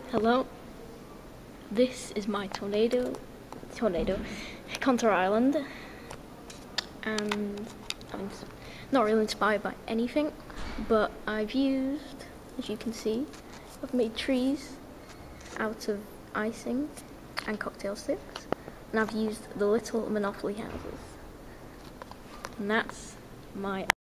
Hello, this is my tornado, Contour Island, and I'm not really inspired by anything, but I've used, as you can see, I've made trees out of icing and cocktail sticks, and I've used the little Monopoly houses, and that's my